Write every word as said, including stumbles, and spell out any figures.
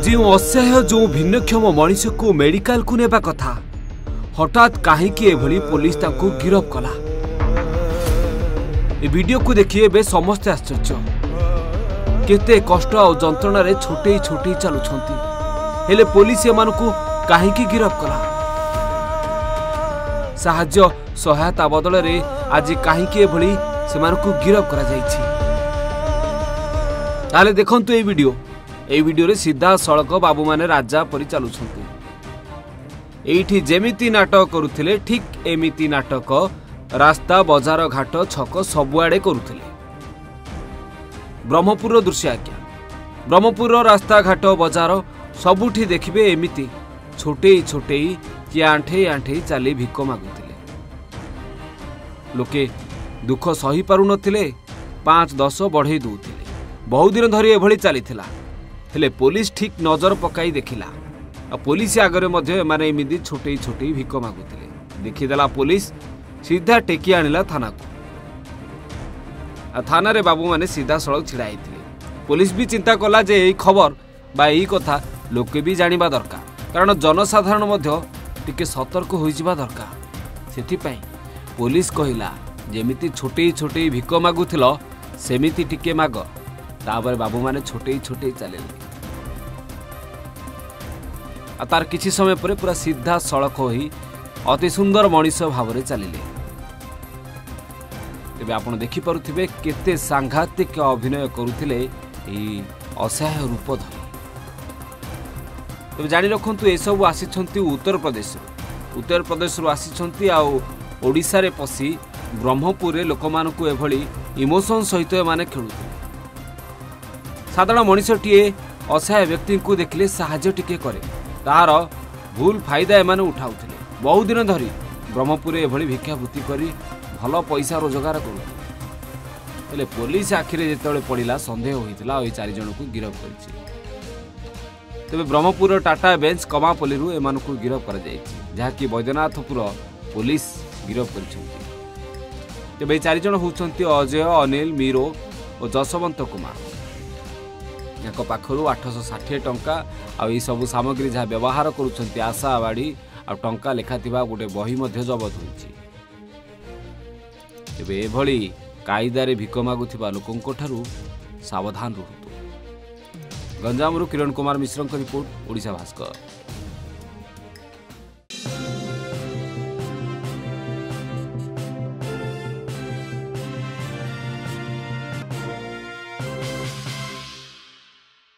जो असह्य जो भिन्नक्षम मनीष को मेडिकल को नेबा कथा हठात कहीं पुलिस तांको गिरफ कला। ए वीडियो को देखिए बे समस्ते आश्चर्य केते कष्ट और जंत्रणा रे छोटे छोटे चलुछंती हेले पुलिस एमानकु कहीं गिरफ कला। साहाज्य सहायता बदल रे आज कहीं एभली सेमानकु गिरफ करा जायछि। ताले देखंतु ए वीडियो ए वीडियो रे सीधा सड़क बाबू माने राजा परि चलुछंती। एठी जेमिति नाटक करुथिले ठीक एमिति नाटक रास्ता बजार घाट छक सबुआडे करुथिले। ब्रह्मपुर दृश्य आज्ञा ब्रह्मपुर रास्ता घाट बजार सबुठी देखिबे एमिति छोटे छोटे कि आंठे आंठे चली भिक मागुथिले। लोके दुख सही पारु नथिले पांच दस बढ़ई दउथिले। बहु दिन धरी एभली चलीथिला हेले पुलिस ठीक नजर पकाई देखिला। पुलिस आगरे मध्य माने एमिति छोटे छोटे भिक मागुथिले। देखिदेला पुलिस सीधा टेकी आनिला थाना को। थाना रे बाबू माने सीधा सड़क छिड़ा आइथिले। पुलिस भी चिंता कला जे एई खबर बा एई कथा लोके भी जानिबा दरकार, कारण जनसाधारण मध्य टिके सतर्क होई जिबा दरकार। सेति पई पुलिस कहिला जेमिति छोटे छोटे भिक मागुथिलो सेमिति टिके माग। तापर बाबू माने छोटे छोटे चलेले। आ तार किछि समय परे पूरा सीधा सड़क होई अति सुंदर मनीष भाव में चलिले। तेबे आपण देखि पारुथिबे केते सांघातिक अभिनय करुथिले एई असहाय रूप धरि। तेबे जानि रखंतु ए सब आसीछंती उत्तर प्रदेश उत्तर प्रदेश रु आसीछंती आ ओडिसा रे पसी ब्रह्मपुर रे लोकमानकु एभली इमोशन सहित माने खेलुथिले। साधारण मनीषटीए असहाय व्यक्ति को देखिले साहाय्य टिके करे तार भूल फायदा एमाने उठाउथिले। बहु दिन धरी ब्रह्मपुर एभली भिक्षावृत्ति करी भल पैसा रोजगार करुथिले हेले पुलिस आखिरे जेतेबेले पड़िला संदेह होइतिला ओई चारि जण को गिरफ करिछि। तबे ब्रह्मपुर टाटा बेंच कमापल्ली रु एमानकु गिरफ करा जायछि जहाकि बैद्यनाथपुर पुलिस गिरफ करिछन्ति। तबे चारि जण होउछन्ति अजय अनिल मीरो और जसवंत कुमार। याक पाखरु आठ सौ साठ टंका आ ई सब सामग्री जहाँ व्यवहार करुछन्ति आशा बाड़ी आ टंका लेखा थिबा गोटे बही मध्य जबत होइछि। तबे एभली कायदारे भिक मागुथिबा लोकंको ठारू सावधान रहतु। गंजामरु किरण कुमार मिश्रଙ୍କ रिपोर्ट ओडिशा भास्कर।